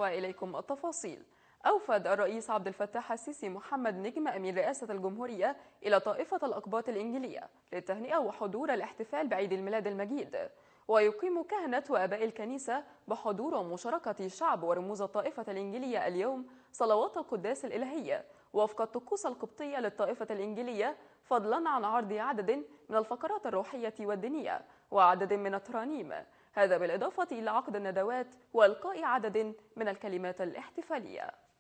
وإليكم التفاصيل. أوفد الرئيس عبد الفتاح السيسي محمد نجم أمين رئاسة الجمهورية إلى طائفة الأقباط الإنجيلية للتهنئة وحضور الاحتفال بعيد الميلاد المجيد. ويقيم كهنة وآباء الكنيسة بحضور ومشاركة شعب ورموز الطائفة الإنجيلية اليوم صلوات القداس الإلهية وفق الطقوس القبطية للطائفة الإنجيلية، فضلا عن عرض عدد من الفقرات الروحية والدينية وعدد من الترانيم، هذا بالإضافة إلى عقد الندوات وإلقاء عدد من الكلمات الاحتفالية.